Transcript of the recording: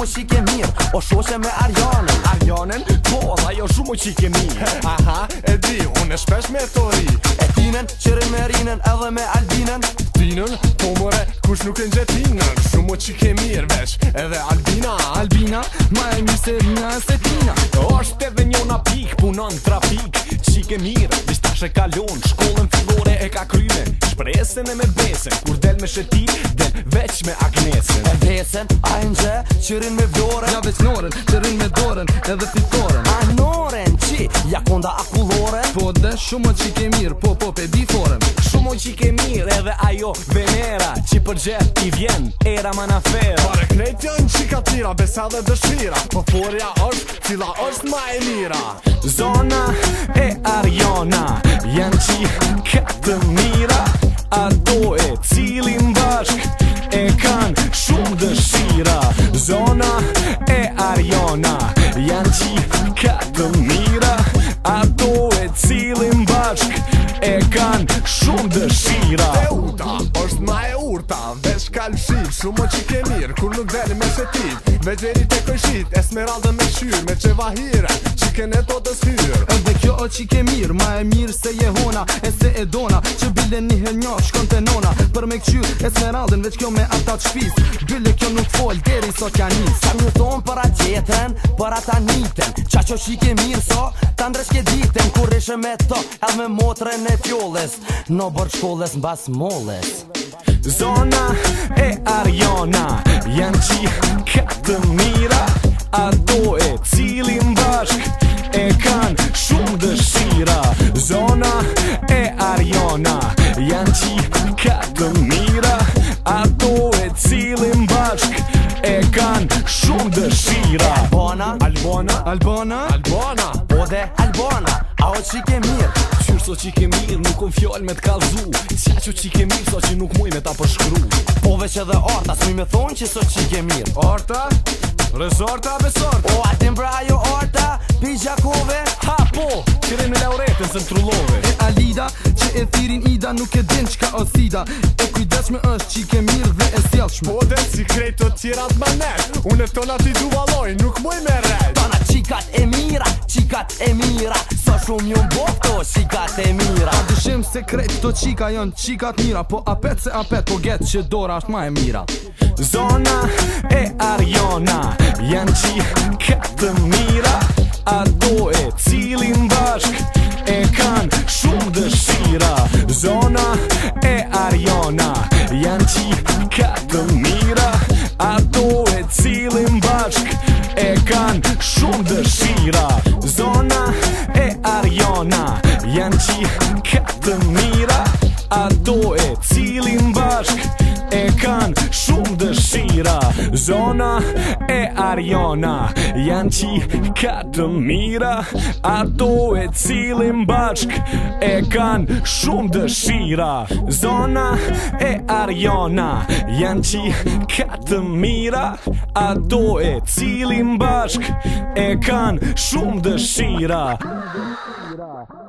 shumë qike mirë, o shoshe me Arjanën. Arjanën? Po, dha jo shumë qike mirë. Aha, e di, unë e shpesh me të ri. E tinen, qërin me rinën edhe me Albinën. Tinën? Po more, kush nuk e ngjetinën. Shumë qike mirë veç, edhe Albina. Albina, ma e mirë se Rina e se Tina. Është edhe njona pik, punon trafik. Qike mirë, vistash e kalon, shkollën fillore e ka kryme. Shpresën e me besën, kur del me shetit, del veç me Agnesën. E vesen, a e nxe, qërin me vlorën. Ja veç noren, qërin me dorën, edhe fitoren. A noren, qi, ja konda akulloren. Po dhe shumë qike mirë, po pe di foren. Shumë qike mirë, edhe ajo Venera, që për gjet i vjen, era manafera. Pare krejt janë qika tira, besa dhe dëshira. Po forja është, cila është ma e mira. Zona e Arjana, janë qika të mira. Ato e cilin bashk e kanë shumë dëshira. Zona e Arjana, janë qika të mira. Ato e cilin bashk e kanë shumë dëshira. Teuta është ma e urta, veç kalshit, shumë qike mirë, kur nuk deli me shetit. Vegjerit e kojshit, Esmeralda me shyr, me qevahire, qiken e to të shyr. Edhe kjo o qike mirë, ma e mirë se Jehona, e se Edona, që bile një hernjo shkon të nona. Për me këqyr Esmeraldën, veç kjo me ata të shpis, bile kjo nuk fol, deri sot ja nis. Sa një thonë për atë qetren, për ata niten. Qa qo qike mirë so, ta ndreshke diten. Kur ishe me to, edhe me motrën e fjolles, në bërë shkolles n'bas molles. Zona e Arjana, janë qika të mira. Ato e cilin bashk e kanë shumë dëshira. Zona e Arjana, janë qika të mira. Ato e cilin bashk e kanë shumë dëshira. Albana, po dhe Albana, a o qike mirë. Qyrë so qike mirë, nuk kom fjall me t'kallzu. Qa që qike mirë, so që nuk muj me ta përshkru. Po veç edhe arta, s'mi me thonë që so qike mirë. Arta? Rezorta, besorta? O atin pra ajo arta, pi Gjakove. Ha po, qire në lauretën se n'trullove. E Alida, që e thirin Ida, nuk e din qka o sida. E kujdeshme është qike mirë dhe e sjellshme. Po dhe si krejt të tjera t'manet, unë e tona t'i du valoj, nuk muj me rejt. Tana qikat e mira, so shumë njën bofto qikat e mira. A dyshim se krejt të qika janë qikat mira, po apet se apet, po get që dora është ma e mira. Zona e Arjana, janë qika të mira. Ato e cilin bashk e kanë shumë dëshira. Zona e Arjana, janë qika të mira. Ato e cilin bashk e kanë shumë dëshira. Zona e Arjana, janë qika të mira. Ato e cilin bashk e kanë shumë dëshira. Zona e Arjana, janë qika të mira. Ato e cilin bashk e kanë shumë dëshira. Zona e Arjana, janë qika të mira. Ato e cilin bashk e kanë shumë dëshira.